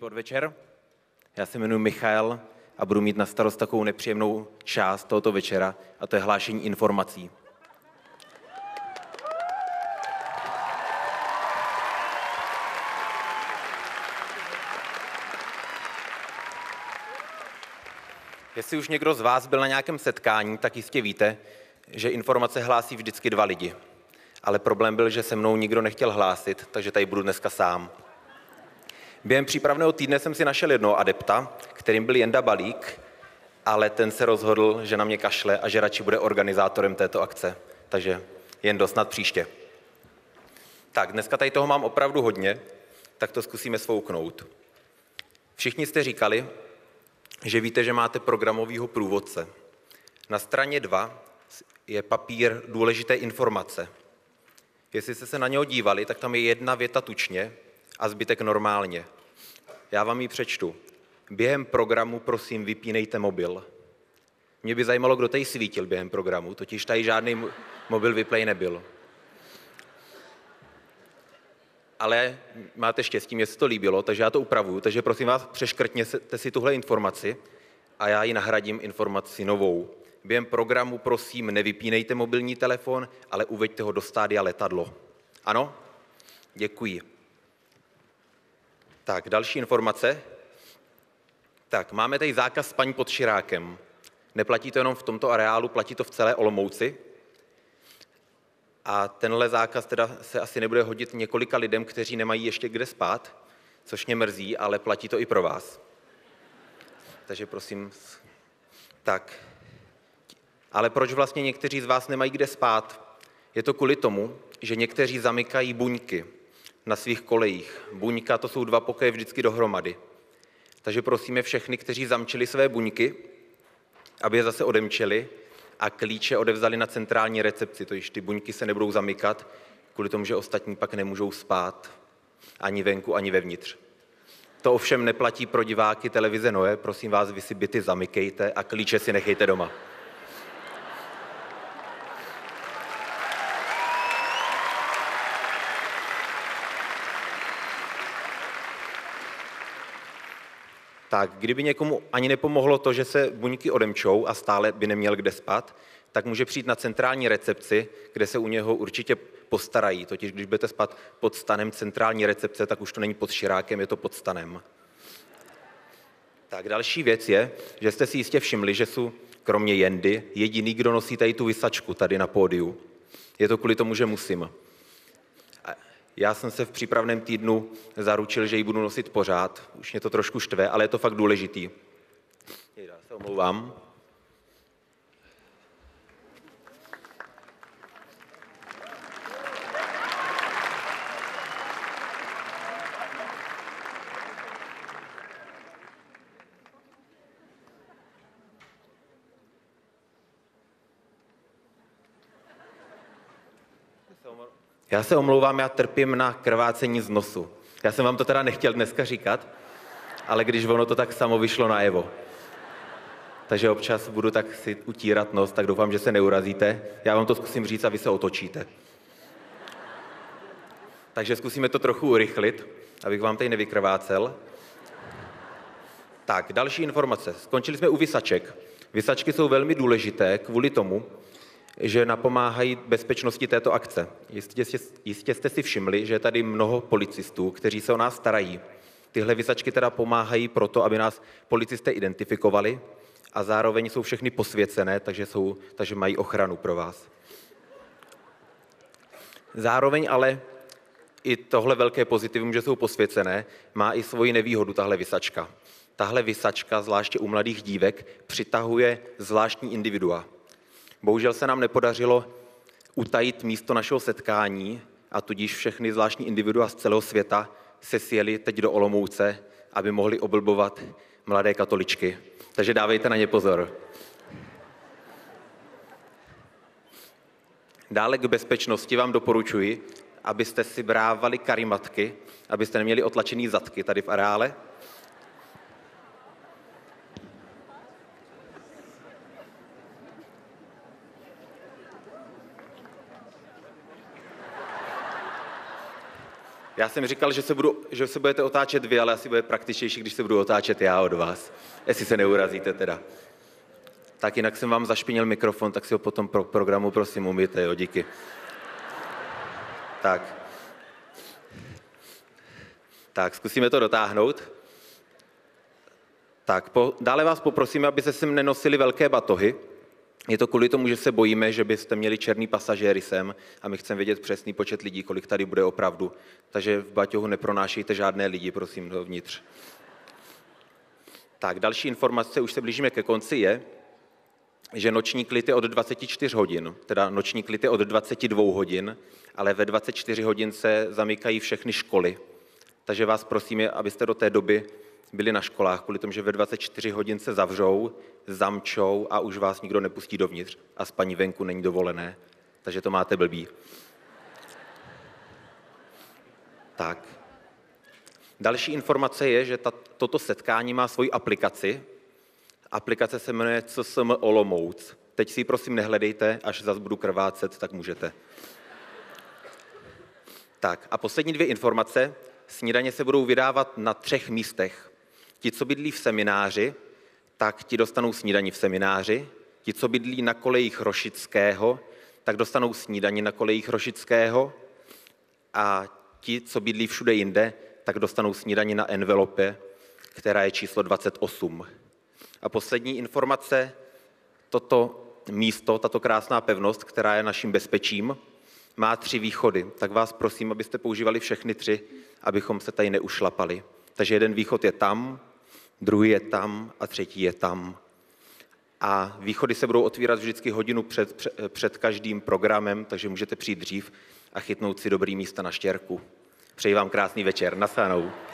podvečer. Já se jmenuji Michal a budu mít na starost takovou nepříjemnou část tohoto večera, a to je hlášení informací. Jestli už někdo z vás byl na nějakém setkání, tak jistě víte, že informace hlásí vždycky 2 lidi. Ale problém byl, že se mnou nikdo nechtěl hlásit, takže tady budu dneska sám. Během přípravného týdne jsem si našel jednoho adepta, kterým byl Jenda Balík, ale ten se rozhodl, že na mě kašle a že radši bude organizátorem této akce. Takže Jendo, snad příště. Tak, dneska tady toho mám opravdu hodně, tak to zkusíme svouknout. Všichni jste říkali, že víte, že máte programového průvodce. Na straně 2 je papír důležité informace. Jestli jste se na něho dívali, tak tam je 1 věta tučně a zbytek normálně. Já vám ji přečtu. Během programu prosím vypínejte mobil. Mě by zajímalo, kdo tady svítil během programu, totiž tady žádný mobil vyplej nebyl. Ale máte štěstí, mně se to líbilo, takže já to upravuju, takže prosím vás, přeškrtněte si tuhle informaci a já ji nahradím informaci novou. Během programu prosím nevypínejte mobilní telefon, ale uveďte ho do stádia letadlo. Ano? Děkuji. Tak, další informace. Tak, máme tady zákaz spaní pod širákem. Neplatí to jenom v tomto areálu, platí to v celé Olomouci. A tenhle zákaz teda se asi nebude hodit několika lidem, kteří nemají ještě kde spát, což mě mrzí, ale platí to i pro vás. Takže prosím, tak. Ale proč vlastně někteří z vás nemají kde spát? Je to kvůli tomu, že někteří zamykají buňky na svých kolejích. Buňka, to jsou 2 pokoje vždycky dohromady. Takže prosíme všechny, kteří zamčili své buňky, aby je zase odemčeli a klíče odevzali na centrální recepci, totiž ty buňky se nebudou zamykat, kvůli tomu, že ostatní pak nemůžou spát ani venku, ani vevnitř. To ovšem neplatí pro diváky televize Noe, prosím vás, vy si byty zamykejte a klíče si nechejte doma. Tak, kdyby někomu ani nepomohlo to, že se buňky odemčou a stále by neměl kde spát, tak může přijít na centrální recepci, kde se u něho určitě postarají. Totiž když budete spát pod stanem centrální recepce, tak už to není pod širákem, je to pod stanem. Tak další věc je, že jste si jistě všimli, že jsou kromě Jendy jediný, kdo nosí tady tu visačku tady na pódiu. Je to kvůli tomu, že musím. Já jsem se v přípravném týdnu zaručil, že ji budu nosit pořád. Už mě to trošku štve, ale je to fakt důležitý. Já se omlouvám. Já se omlouvám, já trpím na krvácení z nosu. Já jsem vám to teda nechtěl dneska říkat, ale když ono to tak samo vyšlo najevo. Takže občas budu tak si utírat nos, tak doufám, že se neurazíte. Já vám to zkusím říct a vy se otočíte. Takže zkusíme to trochu urychlit, abych vám tady nevykrvácel. Tak, další informace. Skončili jsme u visaček. Visačky jsou velmi důležité kvůli tomu, že napomáhají bezpečnosti této akce. Jistě jste si všimli, že je tady mnoho policistů, kteří se o nás starají. Tyhle visačky teda pomáhají proto, aby nás policisté identifikovali a zároveň jsou všechny posvěcené, takže mají ochranu pro vás. Zároveň ale i tohle velké pozitivum, že jsou posvěcené, má i svoji nevýhodu tahle visačka. Tahle visačka, zvláště u mladých dívek, přitahuje zvláštní individua. Bohužel se nám nepodařilo utajit místo našeho setkání a tudíž všechny zvláštní individua z celého světa se sjeli teď do Olomouce, aby mohli oblbovat mladé katoličky. Takže dávejte na ně pozor. Dále k bezpečnosti vám doporučuji, abyste si brávali karimatky, abyste neměli otlačený zadky tady v areále. Já jsem říkal, že se budete otáčet vy, ale asi bude praktičtější, když se budu otáčet já od vás. Jestli se neurazíte teda. Tak jinak jsem vám zašpinil mikrofon, tak si ho potom pro programu prosím umyjte, jo, díky. Tak, zkusíme to dotáhnout. Tak, dále vás poprosím, abyste sem nenosili velké batohy. Je to kvůli tomu, že se bojíme, že byste měli černý pasažéry sem a my chceme vědět přesný počet lidí, kolik tady bude opravdu. Takže v baťohu nepronášejte žádné lidi, prosím, dovnitř. Tak, další informace, už se blížíme ke konci, je, že noční klid je od 24 hodin, teda noční klid je od 22 hodin, ale ve 24 hodin se zamykají všechny školy. Takže vás prosíme, abyste do té doby byli na školách, kvůli tomu, že ve 24 hodin se zavřou, zamčou a už vás nikdo nepustí dovnitř. A spaní venku není dovolené, takže to máte blbý. Tak. Další informace je, že toto setkání má svoji aplikaci. Aplikace se jmenuje CSM Olomouc. Teď si ji prosím nehledejte, až zas budu krvácet, tak můžete. Tak a poslední 2 informace. Snídaně se budou vydávat na 3 místech. Ti, co bydlí v semináři, tak ti dostanou snídani v semináři. Ti, co bydlí na kolejích Rošického, tak dostanou snídani na kolejích Rošického. A ti, co bydlí všude jinde, tak dostanou snídani na envelope, která je číslo 28. A poslední informace, toto místo, tato krásná pevnost, která je naším bezpečím, má 3 východy. Tak vás prosím, abyste používali všechny 3, abychom se tady neušlapali. Takže jeden východ je tam, druhý je tam a třetí je tam. A východy se budou otvírat vždycky hodinu před každým programem, takže můžete přijít dřív a chytnout si dobrý místa na štěrku. Přeji vám krásný večer. Nasledanou.